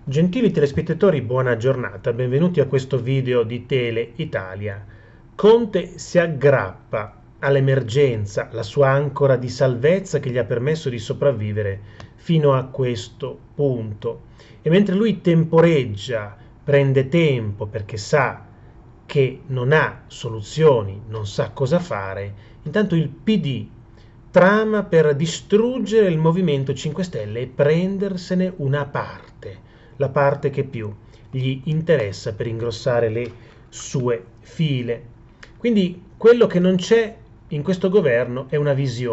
Gentili telespettatori, buona giornata, benvenuti a questo video di Tele Italia. Conte si aggrappa all'emergenza, la sua ancora di salvezza che gli ha permesso di sopravvivere fino a questo punto. E mentre lui temporeggia, prende tempo perché sa che non ha soluzioni, non sa cosa fare, intanto il PD trama per distruggere il Movimento 5 Stelle e prendersene una parte, la parte che più gli interessa per ingrossare le sue file. Quindi quello che non c'è in questo governo è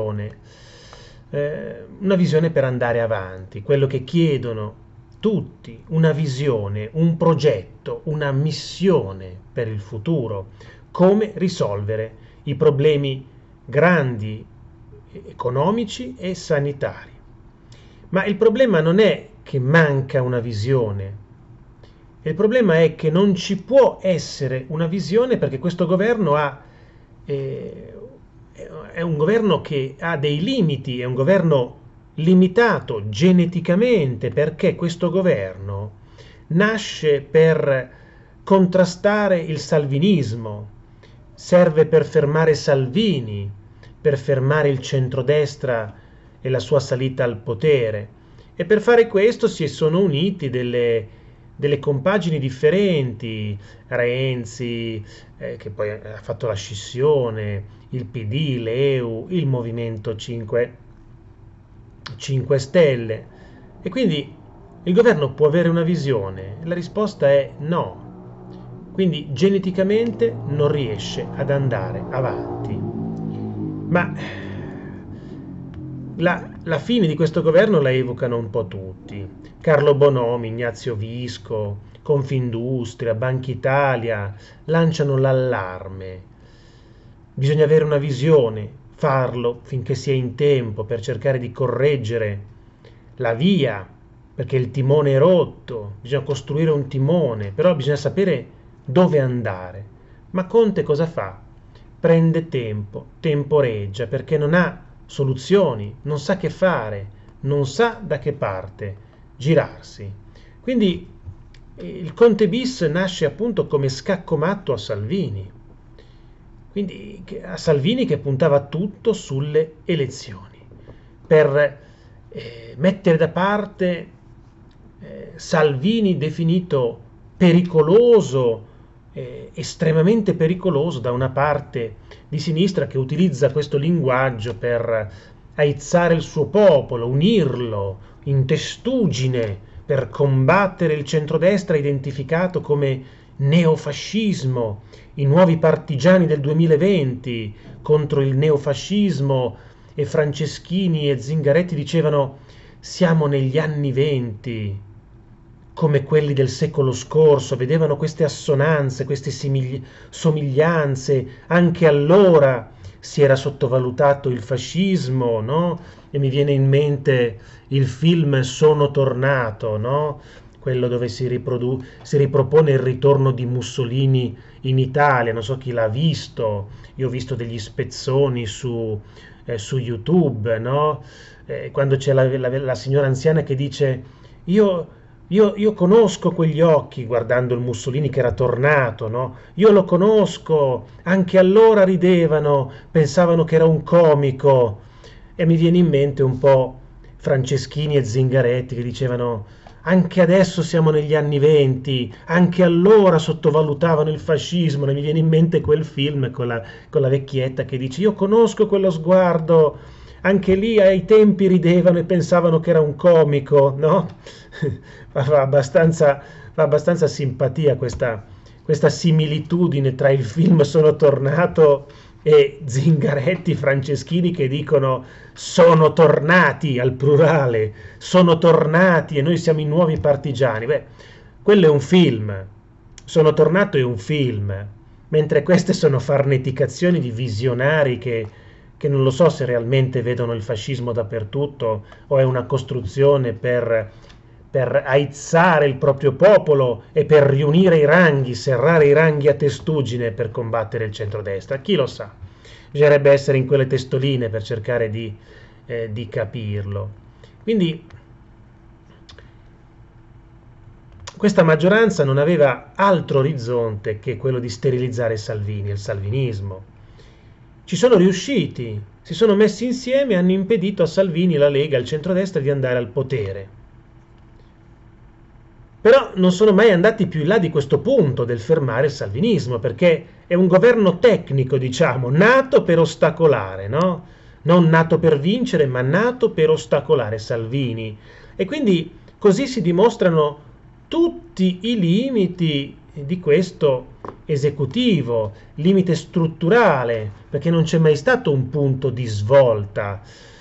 una visione per andare avanti, quello che chiedono tutti, una visione, un progetto, una missione per il futuro, come risolvere i problemi grandi economici e sanitari. Ma il problema non è che manca una visione, il problema è che non ci può essere una visione perché questo governo eh, è un governo che ha dei limiti, è un governo limitato geneticamente perché questo governo nasce per contrastare il salvinismo, serve per fermare Salvini, per fermare il centrodestra e la sua salita al potere. E per fare questo si sono uniti delle compagini differenti, Renzi, che poi ha fatto la scissione, il PD, l'EU, il Movimento 5 Stelle. E quindi il governo può avere una visione? La risposta è no. Quindi geneticamente non riesce ad andare avanti. Ma la fine di questo governo la evocano un po' tutti. Carlo Bonomi, Ignazio Visco, Confindustria, Banca Italia lanciano l'allarme. Bisogna avere una visione, farlo finché si è in tempo per cercare di correggere la via, perché il timone è rotto, bisogna costruire un timone, però bisogna sapere dove andare. Ma Conte cosa fa? Prende tempo, temporeggia, perché non ha soluzioni, non sa che fare, non sa da che parte girarsi. Quindi il Conte bis nasce appunto come scaccomatto a Salvini. Quindi a Salvini che puntava tutto sulle elezioni per mettere da parte Salvini definito pericoloso, estremamente pericoloso da una parte di sinistra che utilizza questo linguaggio per aizzare il suo popolo, unirlo in testuggine per combattere il centrodestra identificato come neofascismo, i nuovi partigiani del 2020 contro il neofascismo, e Franceschini e Zingaretti dicevano siamo negli anni venti come quelli del secolo scorso, vedevano queste assonanze, queste somiglianze, anche allora si era sottovalutato il fascismo, no? E mi viene in mente il film Sono tornato, no? Quello dove si ripropone il ritorno di Mussolini in Italia, non so chi l'ha visto, io ho visto degli spezzoni su YouTube, no? Quando c'è la signora anziana che dice io, io conosco quegli occhi guardando il Mussolini che era tornato, no? Io lo conosco, anche allora ridevano, pensavano che era un comico. E mi viene in mente un po' Franceschini e Zingaretti che dicevano anche adesso siamo negli anni venti, anche allora sottovalutavano il fascismo. E mi viene in mente quel film con la vecchietta che dice io conosco quello sguardo, anche lì ai tempi ridevano e pensavano che era un comico, no? Fa abbastanza simpatia questa similitudine tra il film Sono tornato e Zingaretti, Franceschini che dicono sono tornati al plurale, sono tornati e noi siamo i nuovi partigiani. Beh, quello è un film, Sono tornato è un film, mentre queste sono farneticazioni di visionari che non lo so se realmente vedono il fascismo dappertutto o è una costruzione per aizzare il proprio popolo e per riunire i ranghi, serrare i ranghi a testuggine per combattere il centrodestra. Chi lo sa? Bisognerebbe essere in quelle testoline per cercare di capirlo. Quindi questa maggioranza non aveva altro orizzonte che quello di sterilizzare Salvini, il salvinismo. Ci sono riusciti, si sono messi insieme e hanno impedito a Salvini, la Lega, il centrodestra di andare al potere. Però non sono mai andati più in là di questo punto del fermare il salvinismo, perché è un governo tecnico, diciamo, nato per ostacolare, no? Non nato per vincere, ma nato per ostacolare Salvini. E quindi così si dimostrano tutti i limiti di questo esecutivo, limite strutturale, perché non c'è mai stato un punto di svolta.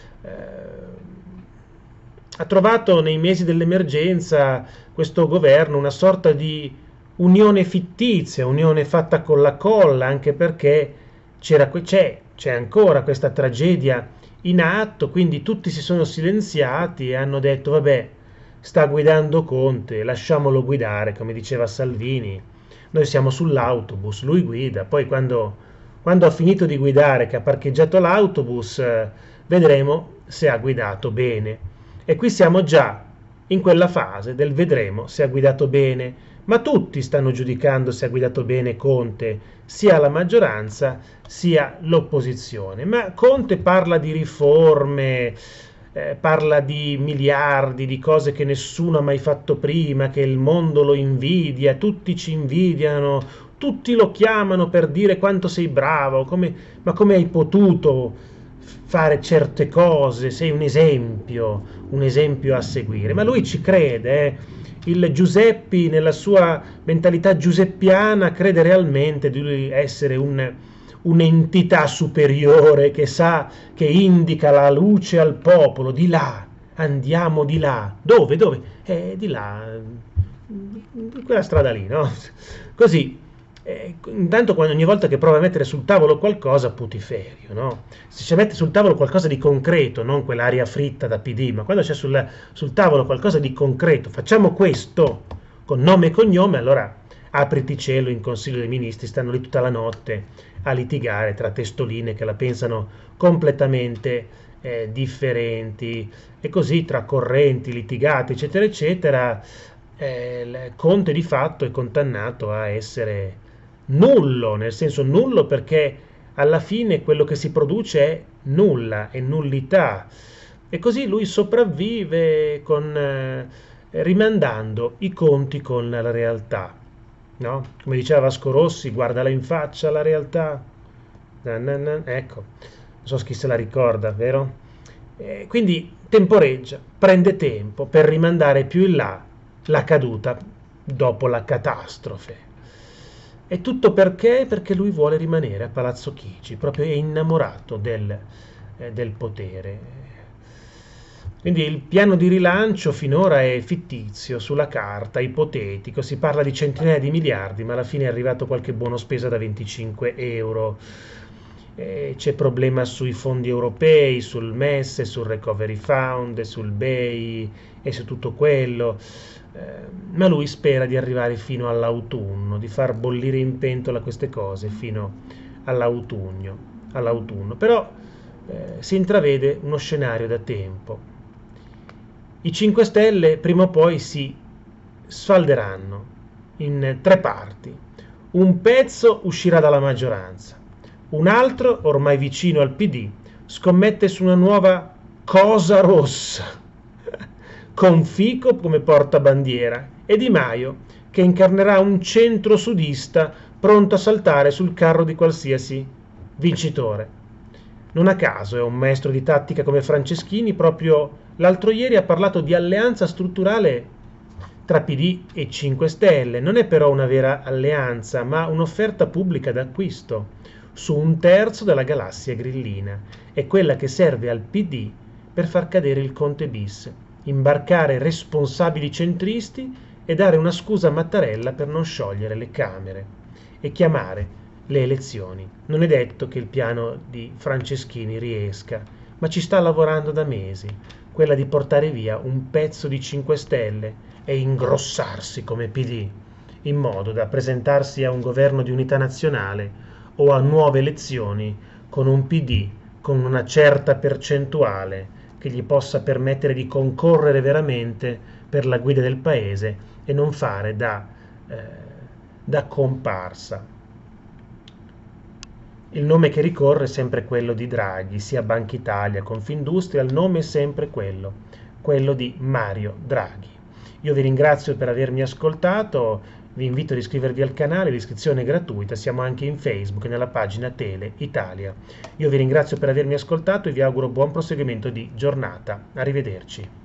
Ha trovato nei mesi dell'emergenza questo governo una sorta di unione fittizia, unione fatta con la colla, anche perché c'è ancora questa tragedia in atto, quindi tutti si sono silenziati e hanno detto vabbè, sta guidando Conte, lasciamolo guidare, come diceva Salvini. Noi siamo sull'autobus, lui guida, poi quando ha finito di guidare, che ha parcheggiato l'autobus, vedremo se ha guidato bene. E qui siamo già in quella fase del vedremo se ha guidato bene, ma tutti stanno giudicando se ha guidato bene Conte, sia la maggioranza sia l'opposizione. Ma Conte parla di riforme, parla di miliardi, di cose che nessuno ha mai fatto prima, che il mondo lo invidia, tutti ci invidiano, tutti lo chiamano per dire quanto sei bravo, ma come hai potuto fare certe cose, sei un esempio a seguire. Ma lui ci crede, eh? Il Giuseppi, nella sua mentalità giuseppiana, crede realmente di essere un'entità superiore che sa, che indica la luce al popolo, di là, andiamo di là. Dove? Dove? Di là, di quella strada lì, no? Così. Intanto ogni volta che prova a mettere sul tavolo qualcosa, putiferio, no? Se ci mette sul tavolo qualcosa di concreto, non quell'aria fritta da PD, ma quando c'è sul tavolo qualcosa di concreto, facciamo questo con nome e cognome, allora apriti cielo, in Consiglio dei Ministri stanno lì tutta la notte a litigare tra testoline che la pensano completamente differenti, e così tra correnti litigate eccetera eccetera. Conte di fatto è condannato a essere nullo, nel senso nullo perché alla fine quello che si produce è nulla, è nullità, e così lui sopravvive rimandando i conti con la realtà, no? Come diceva Vasco Rossi, guardala in faccia la realtà. Ecco, non so chi se la ricorda, vero? Quindi temporeggia, prende tempo per rimandare più in là la caduta dopo la catastrofe. E tutto perché? Perché lui vuole rimanere a Palazzo Chigi, proprio è innamorato del potere. Quindi il piano di rilancio finora è fittizio, sulla carta, ipotetico, si parla di centinaia di miliardi, ma alla fine è arrivato qualche buono spesa da 25 euro. C'è problema sui fondi europei, sul MES, sul Recovery Fund, sul BEI e su tutto quello. Ma lui spera di arrivare fino all'autunno, di far bollire in pentola queste cose fino all'autunno. Però si intravede uno scenario da tempo. I 5 Stelle prima o poi si sfalderanno in 3 parti. Un pezzo uscirà dalla maggioranza, un altro, ormai vicino al PD, scommette su una nuova cosa rossa, con Fico come portabandiera e Di Maio che incarnerà un centro-sudista pronto a saltare sul carro di qualsiasi vincitore. Non a caso è un maestro di tattica come Franceschini, proprio l'altro ieri ha parlato di alleanza strutturale tra PD e 5 Stelle. Non è però una vera alleanza, ma un'offerta pubblica d'acquisto su un terzo della galassia grillina. È quella che serve al PD per far cadere il Conte bis, imbarcare responsabili centristi e dare una scusa a Mattarella per non sciogliere le Camere e chiamare le elezioni. Non è detto che il piano di Franceschini riesca, ma ci sta lavorando da mesi, quella di portare via un pezzo di 5 Stelle e ingrossarsi come PD, in modo da presentarsi a un governo di unità nazionale o a nuove elezioni con un PD con una certa percentuale che gli possa permettere di concorrere veramente per la guida del paese e non fare da comparsa. Il nome che ricorre è sempre quello di Draghi, sia Banca Italia, Confindustria, il nome è sempre quello di Mario Draghi. Io vi ringrazio per avermi ascoltato, vi invito ad iscrivervi al canale, l'iscrizione è gratuita, siamo anche in Facebook nella pagina Tele Italia. Io vi ringrazio per avermi ascoltato e vi auguro buon proseguimento di giornata. Arrivederci.